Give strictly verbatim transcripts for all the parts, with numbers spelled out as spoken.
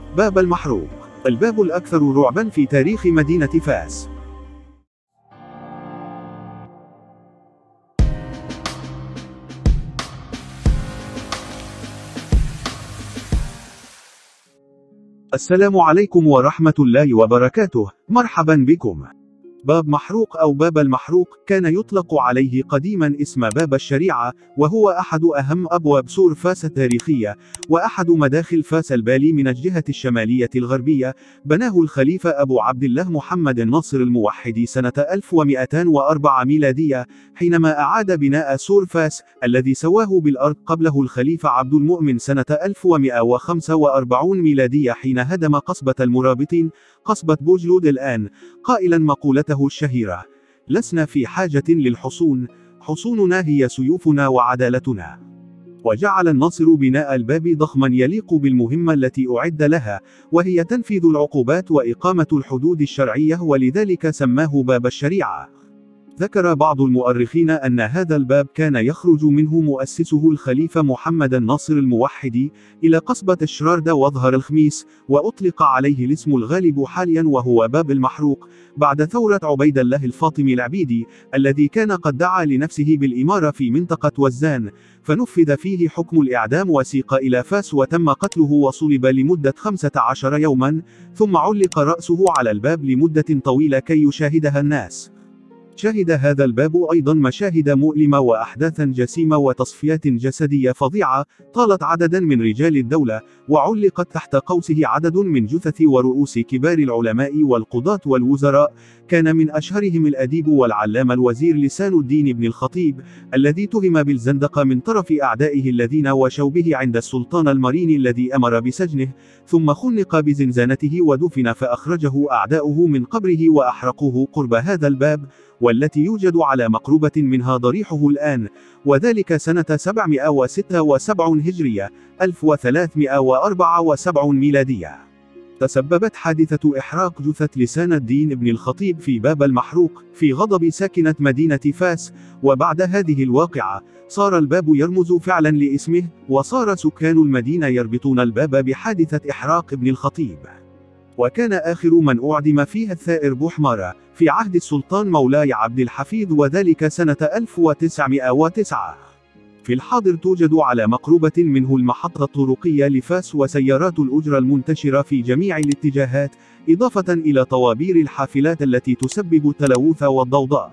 باب المحروق، الباب الأكثر رعبا في تاريخ مدينة فاس. السلام عليكم ورحمة الله وبركاته، مرحبا بكم. باب محروق أو باب المحروق كان يطلق عليه قديما اسم باب الشريعة، وهو أحد أهم أبواب سور فاس التاريخية، وأحد مداخل فاس البالي من الجهة الشمالية الغربية. بناه الخليفة أبو عبد الله محمد الناصر الموحد سنة ألف ومئتين وأربعة ميلادية، حينما أعاد بناء سور فاس الذي سواه بالأرض قبله الخليفة عبد المؤمن سنة ألف ومئة وخمسة وأربعين ميلادية، حين هدم قصبة المرابطين، قصبة بوجلود الآن، قائلا مقولته الشهيرة: لسنا في حاجة للحصون، حصوننا هي سيوفنا وعدالتنا. وجعل الناصر بناء الباب ضخما يليق بالمهمة التي أعد لها، وهي تنفيذ العقوبات وإقامة الحدود الشرعية، ولذلك سماه باب الشريعة. ذكر بعض المؤرخين أن هذا الباب كان يخرج منه مؤسسه الخليفة محمد الناصر الموحد إلى قصبة الشراردة وظهر الخميس، وأطلق عليه الاسم الغالب حاليا وهو باب المحروق، بعد ثورة عبيد الله الفاطمي العبيدي الذي كان قد دعا لنفسه بالإمارة في منطقة وزان، فنفذ فيه حكم الإعدام وسيق إلى فاس وتم قتله وصلب لمدة خمسة عشر يوما، ثم علق رأسه على الباب لمدة طويلة كي يشاهدها الناس. شهد هذا الباب أيضا مشاهد مؤلمة وأحداثا جسيمة وتصفيات جسدية فظيعة طالت عددا من رجال الدولة، وعلقت تحت قوسه عدد من جثث ورؤوس كبار العلماء والقضاة والوزراء، كان من أشهرهم الأديب والعلامة الوزير لسان الدين بن الخطيب، الذي تهم بالزندقة من طرف أعدائه الذين وشوا به عند السلطان المرين الذي أمر بسجنه، ثم خنق بزنزانته ودفن، فأخرجه أعداؤه من قبره وأحرقوه قرب هذا الباب، والتي يوجد على مقربة منها ضريحه الآن، وذلك سنة سبعمئة وستة وسبعين هجرية، ألف وثلاثمئة وأربعة وسبعين ميلادية. تسببت حادثة إحراق جثة لسان الدين بن الخطيب في باب المحروق في غضب ساكنة مدينة فاس، وبعد هذه الواقعة صار الباب يرمز فعلا لاسمه، وصار سكان المدينة يربطون الباب بحادثة إحراق ابن الخطيب. وكان آخر من أعدم فيها الثائر بوحمارة في عهد السلطان مولاي عبد الحفيظ، وذلك سنة ألف وتسعمئة وتسعة. في الحاضر توجد على مقربة منه المحطة الطرقية لفاس وسيارات الأجرة المنتشرة في جميع الاتجاهات، إضافة إلى طوابير الحافلات التي تسبب التلوث والضوضاء.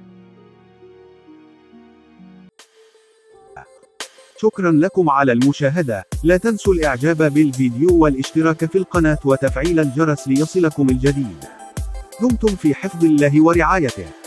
شكرا لكم على المشاهدة، لا تنسوا الإعجاب بالفيديو والاشتراك في القناة وتفعيل الجرس ليصلكم الجديد. دمتم في حفظ الله ورعايته.